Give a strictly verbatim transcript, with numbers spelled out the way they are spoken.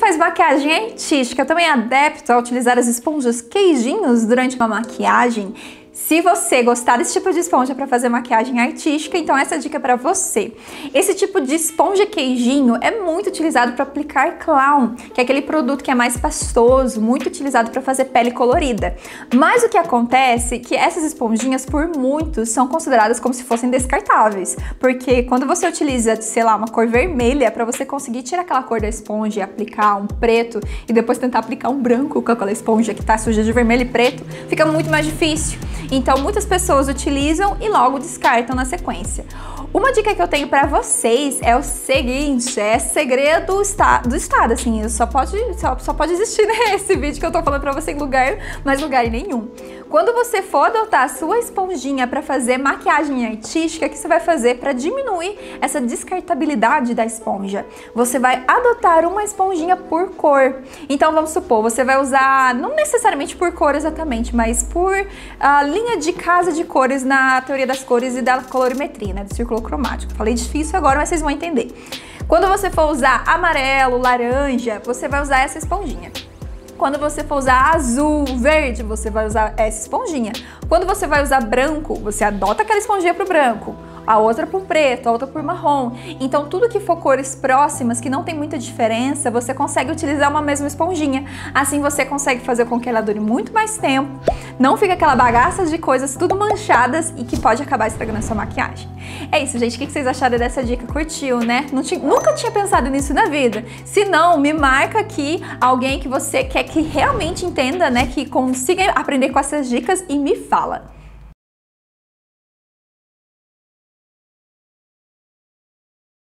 faz maquiagem artística, também é adepto a utilizar as esponjas queijinhos durante uma maquiagem? Se você gostar desse tipo de esponja para fazer maquiagem artística, então essa dica é para você. Esse tipo de esponja queijinho é muito utilizado para aplicar clown, que é aquele produto que é mais pastoso, muito utilizado para fazer pele colorida. Mas o que acontece é que essas esponjinhas, por muitos, são consideradas como se fossem descartáveis, porque quando você utiliza, sei lá, uma cor vermelha, para você conseguir tirar aquela cor da esponja e aplicar um preto e depois tentar aplicar um branco com aquela esponja que tá suja de vermelho e preto, fica muito mais difícil. Então muitas pessoas utilizam e logo descartam na sequência. Uma dica que eu tenho pra vocês é o seguinte, é segredo do estado, do estado assim, só pode, só, só pode existir nesse vídeo que eu tô falando pra você em lugar, mas lugar nenhum. Quando você for adotar a sua esponjinha pra fazer maquiagem artística, o que você vai fazer pra diminuir essa descartabilidade da esponja? Você vai adotar uma esponjinha por cor. Então vamos supor, você vai usar, não necessariamente por cor exatamente, mas por uh, linha de casa de cores na teoria das cores e da colorimetria, né, do círculo cromático. Falei difícil agora, mas vocês vão entender. Quando você for usar amarelo, laranja, você vai usar essa esponjinha. Quando você for usar azul, verde, você vai usar essa esponjinha. Quando você vai usar branco, você adota aquela esponjinha pro branco, a outra pro preto, a outra pro marrom. Então tudo que for cores próximas, que não tem muita diferença, você consegue utilizar uma mesma esponjinha. Assim você consegue fazer com que ela dure muito mais tempo, não fica aquela bagaça de coisas tudo manchadas e que pode acabar estragando a sua maquiagem. É isso, gente. O que vocês acharam dessa dica? Curtiu, né? Não tinha, nunca tinha pensado nisso na vida. Se não, me marca aqui alguém que você quer que realmente entenda, né? Que consiga aprender com essas dicas e me fala.